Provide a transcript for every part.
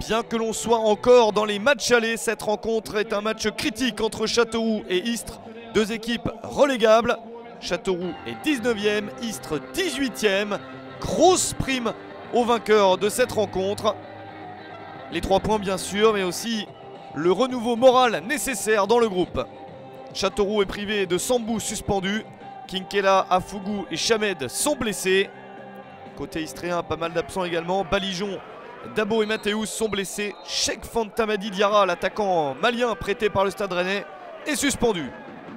Bien que l'on soit encore dans les matchs allés, cette rencontre est un match critique entre Châteauroux et Istres, deux équipes relégables. Châteauroux est 19e, Istres 18e. Grosse prime au vainqueur de cette rencontre. Les 3 points bien sûr, mais aussi le renouveau moral nécessaire dans le groupe. Châteauroux est privé de Sambou suspendu. Kinkela, Afougou et Chamed sont blessés. Côté istréen, pas mal d'absents également. Balijon, Dabo et Mathéus sont blessés. Cheikh Fantamadi Diarra, l'attaquant malien prêté par le Stade Rennais, est suspendu.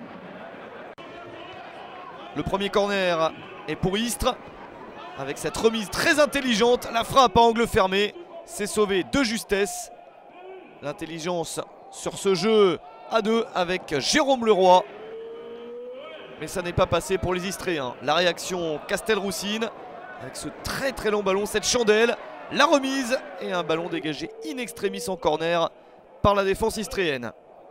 Le premier corner est pour Istres. Avec cette remise très intelligente, la frappe à angle fermé. C'est sauvé de justesse. L'intelligence sur ce jeu à 2 avec Jérôme Leroy. Mais ça n'est pas passé pour les Istréens. La réaction Castelroussine avec ce très long ballon, cette chandelle. La remise et un ballon dégagé in extremis en corner par la défense istréenne.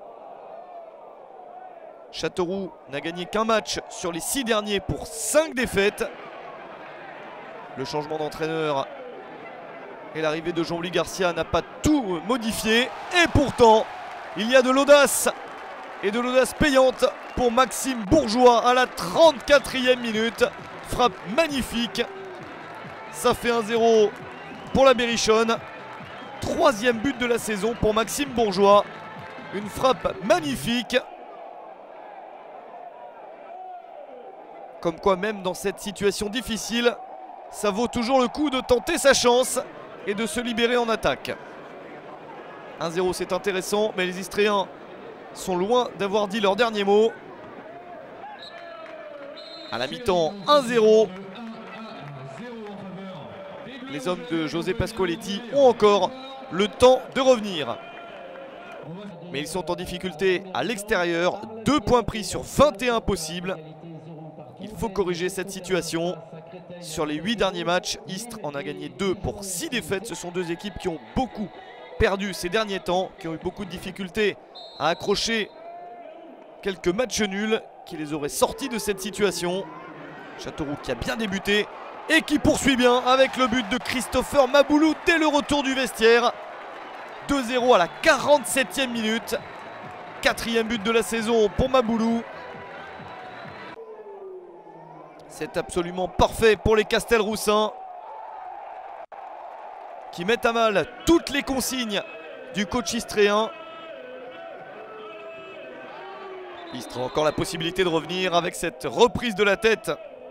Châteauroux n'a gagné qu'un match sur les 6 derniers pour 5 défaites. Le changement d'entraîneur et l'arrivée de Jean-Louis Garcia n'a pas tout modifié. Et pourtant, il y a de l'audace et de l'audace payante pour Maxime Bourgeois à la 34e minute. Frappe magnifique. Ça fait 1-0 pour la Berrichonne. 3e but de la saison pour Maxime Bourgeois. Une frappe magnifique. Comme quoi, même dans cette situation difficile, ça vaut toujours le coup de tenter sa chance et de se libérer en attaque. 1-0, c'est intéressant, mais les Istréens sont loin d'avoir dit leur dernier mot. À la mi-temps, 1-0. Les hommes de José Pascoletti ont encore le temps de revenir. Mais ils sont en difficulté à l'extérieur. 2 points pris sur 21 possibles. Il faut corriger cette situation. Sur les 8 derniers matchs, Istres en a gagné 2 pour 6 défaites. Ce sont 2 équipes qui ont beaucoup perdu ces derniers temps, qui ont eu beaucoup de difficultés à accrocher quelques matchs nuls qui les auraient sortis de cette situation. Châteauroux qui a bien débuté et qui poursuit bien avec le but de Christopher Maboulou dès le retour du vestiaire. 2-0 à la 47e minute. 4e but de la saison pour Maboulou. C'est absolument parfait pour les Castelroussins qui mettent à mal toutes les consignes du coach istréen. Istres a encore la possibilité de revenir avec cette reprise de la tête.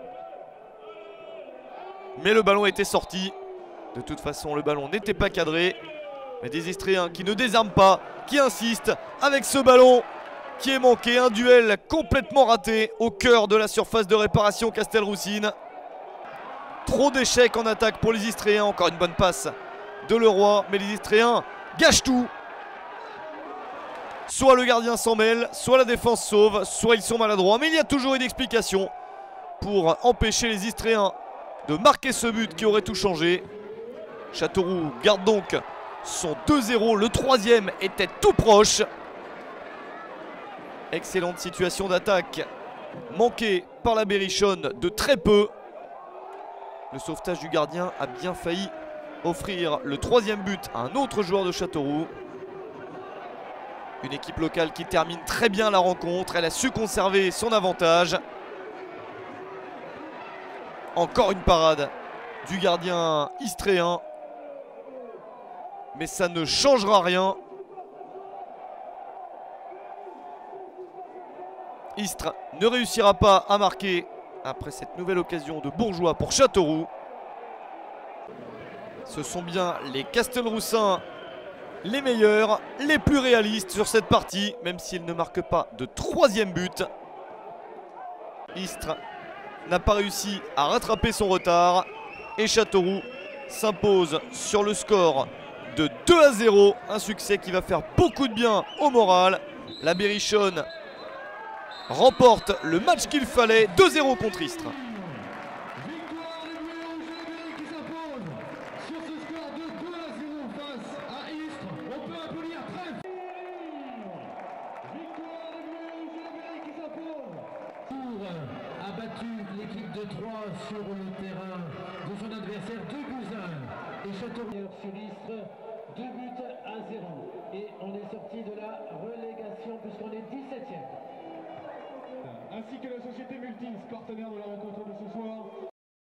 Mais le ballon était sorti. De toute façon, le ballon n'était pas cadré. Mais des Istréens qui ne désarment pas, qui insistent avec ce ballon qui est manqué. Un duel complètement raté au cœur de la surface de réparation Castelroussine. Trop d'échecs en attaque pour les Istréens. Encore une bonne passe de Leroy. Mais les Istréens gâchent tout. Soit le gardien s'en mêle, soit la défense sauve, soit ils sont maladroits. Mais il y a toujours une explication pour empêcher les Istréens de marquer ce but qui aurait tout changé. Châteauroux garde donc son 2-0. Le 3e était tout proche. Excellente situation d'attaque manquée par la Berrichonne de très peu. Le sauvetage du gardien a bien failli offrir le 3e but à un autre joueur de Châteauroux. Une équipe locale qui termine très bien la rencontre. Elle a su conserver son avantage. Encore une parade du gardien istréen. Mais ça ne changera rien. Istres ne réussira pas à marquer après cette nouvelle occasion de Bourgeois pour Châteauroux. Ce sont bien les Castelroussins les meilleurs, les plus réalistes sur cette partie, même s'ils ne marquent pas de 3e but. Istres n'a pas réussi à rattraper son retard et Châteauroux s'impose sur le score de 2-0. Un succès qui va faire beaucoup de bien au moral. La Berrichonne remporte le match qu'il fallait. 2-0 contre Istres. A battu l'équipe de Troyes sur le terrain de son adversaire 2-1 et Châteauroux sur Istres 2 buts ainsi que la société Multis, partenaire de la rencontre de ce soir.